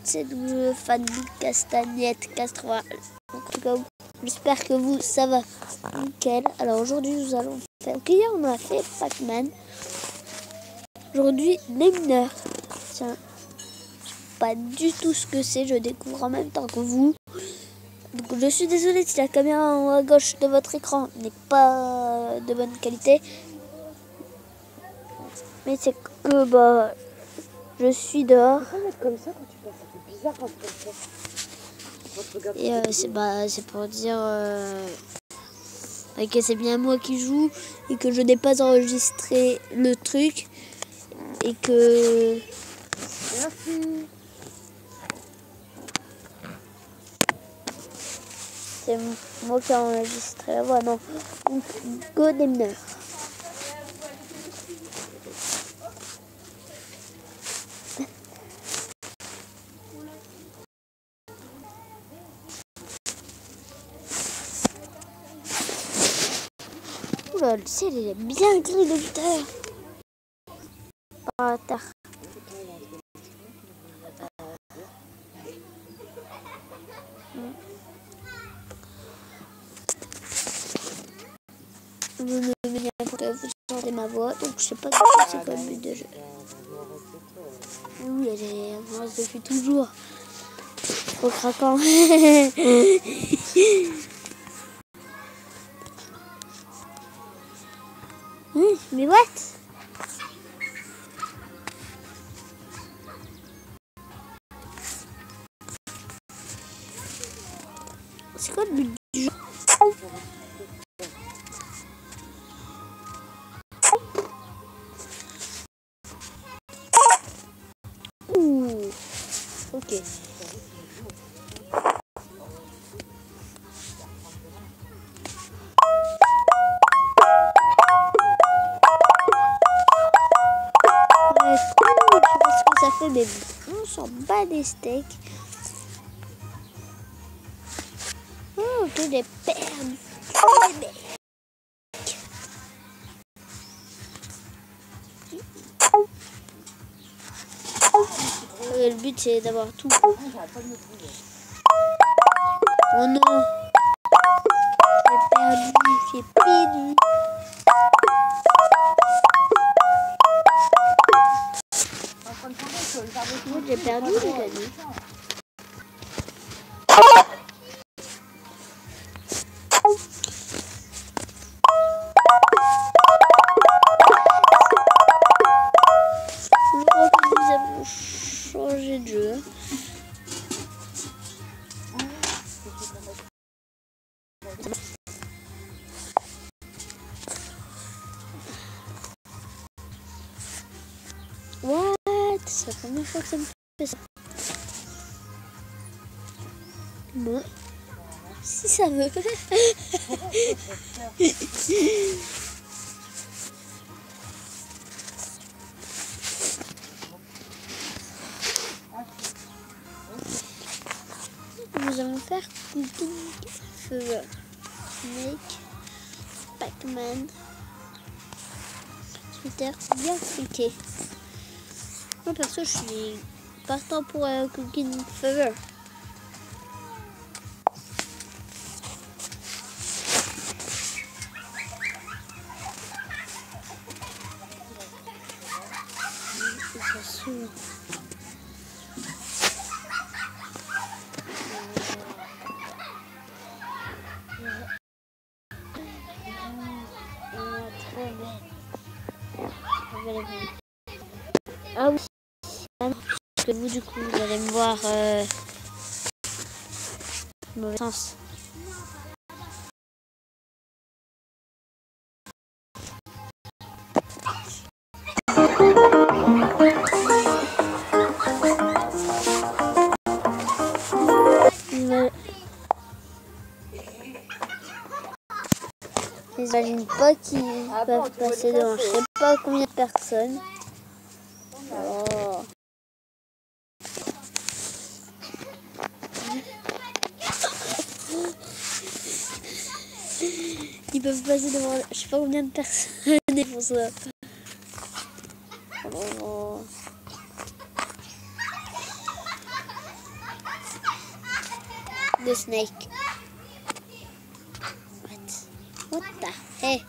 c'est le fan de Castagnette 80. En tout cas, j'espère que vous, ça va nickel. Alors aujourd'hui, nous allons faire... Ok, hier on a fait Pac-Man. Aujourd'hui, les mineurs. Tiens, je sais pas du tout ce que c'est, je découvre en même temps que vous. Donc je suis désolée si la caméra en haut à gauche de votre écran n'est pas de bonne qualité. Mais c'est que bah je suis dehors. Comme ça quand tu passes, ça fait bizarre quand tu fais ça. Et c'est pour dire que c'est bien moi qui joue et que je n'ai pas enregistré le truc et que... Merci. C'est moi qui ai enregistré la voix, non. Donc, go des mineurs. Oula, le ciel il est bien gris de 8 heures. Par la terre. Vous ne m'énervez pas que vous entendez ma voix, donc je sais pas ce que c'est comme but de jeu. Oui, elle est amoureuse depuis toujours. Trop craquant. Mais what? C'est quoi le but du jeu? Ouh, ok. Ça fait, mais on s'en bat des steaks. Oh, que des perles. Le but c'est d'avoir tout. Oh non, j'ai perdu. Moi j'ai perdu, j'ai gagné. Je crois que nous avons changé de jeu. What? C'est la première fois que ça me fait ça. Bon. Si ça veut. Nous allons faire Cooking Fever. Make Pac-Man. Twitter bien cliqué. Moi perso je suis partant pour Cooking Fever. Ah oui, parce que vous du coup vous allez me voir mauvais sens. J'imagine pas qu'ils peuvent passer devant. Je sais pas combien de personnes. Oh. Ils peuvent passer devant. Je sais pas combien de personnes pour ça. Oh. The snake. What the heck?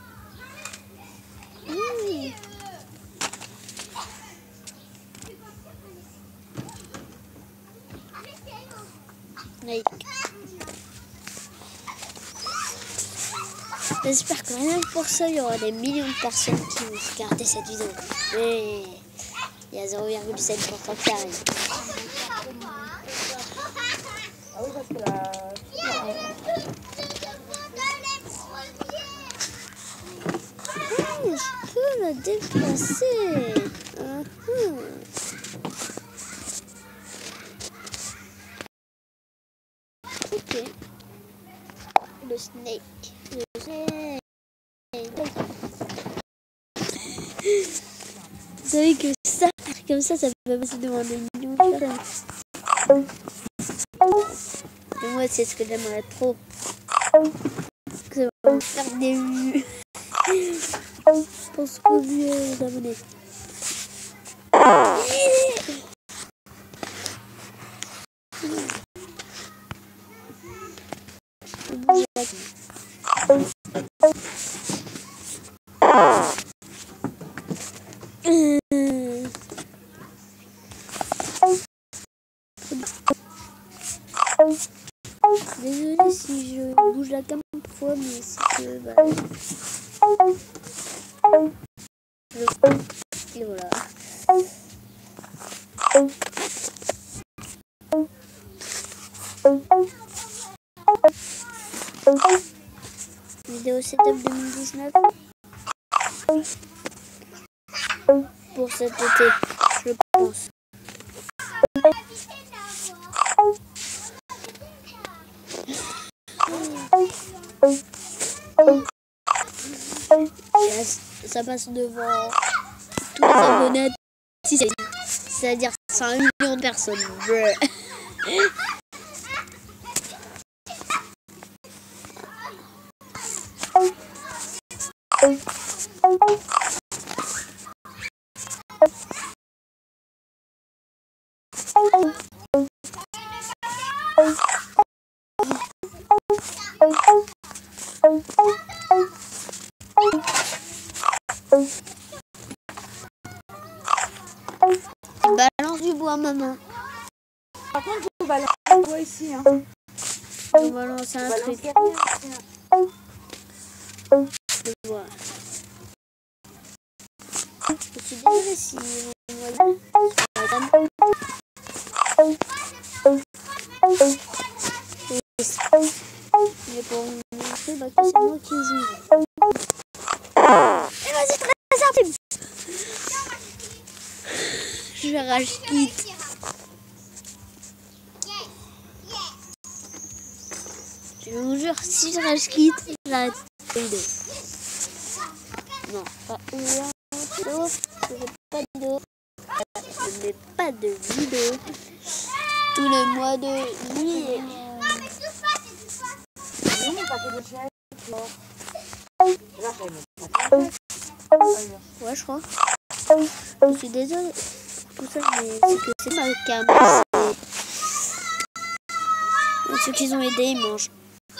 Snake. J'espère que rien que pour ça, il y aura des millions de personnes qui vont regarder cette vidéo. Mais il y a 0,7% qui arrive. Ah oui, parce que là... Je peux la déplacer. Ok. Le snake. Vous savez que ça, comme ça peut passer devant des millions de personnes. Et moi, c'est ce que j'aimerais trop. Que ça va me faire des vues. Je pense qu'au mieux aux abonnés. Désolée si je bouge la caméra parfois, mais c'est que et voilà. Vidéo setup 2019 pour cet été, je pense. Ça passe devant tous les abonnés, c'est-à-dire 5 millions de personnes. Balance du bois, maman. Par contre, je balance le bois ici. Hein. On va lancer un truc. Le bois. Je suis désolée si vous voyez. Mais pour vous montrer que c'est moi qui joue. Et vas-y, 13 centimes. Je rage quitte. Je vous jure, si je rage quitte, j'arrête la vidéo. Non, pas vidéo. Je n'ai pas de vidéo. Je n'ai pas de vidéo. Tout le mois de juillet. Ouais, je crois. Je suis désolée pour tout ça, mais c'est que c'est pas le cas. Ceux qui ont aidé, ils mangent.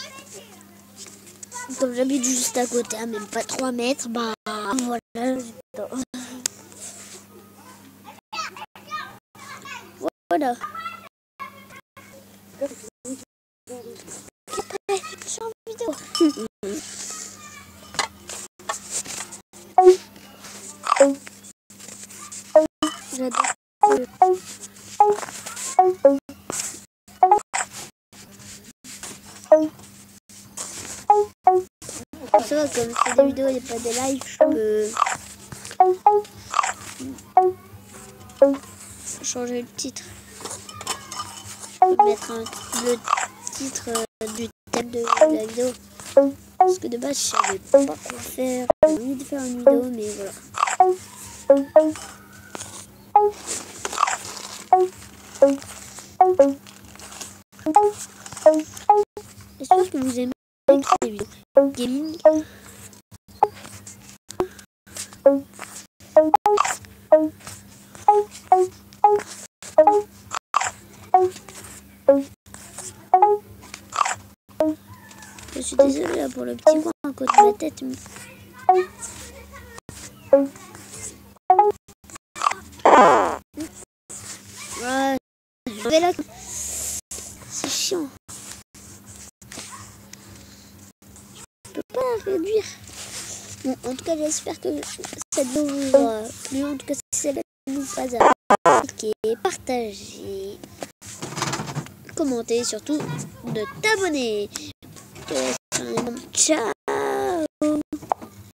Comme j'habite juste à côté, à même pas 3 mètres, bah voilà. Voilà. Je suis en vidéo. J'adore. Ça va, comme c'est des vidéos et pas des lives, je peux changer le titre. Je peux mettre le titre du thème de la vidéo. Parce que de base, je savais pas quoi faire. J'ai envie de faire une vidéo, mais voilà. J'espère que vous aimez les vidéos gaming. suis désolée là, pour le petit coin à côté de ma tête. Mais... Ouais, je vais là. C'est chiant. Je peux pas la réduire. Bon, en tout cas, j'espère que cette vidéo vous aura plu. En tout cas, si c'est le cas, n'oubliez pas à liker, partager, commenter, surtout de t'abonner. Ciao.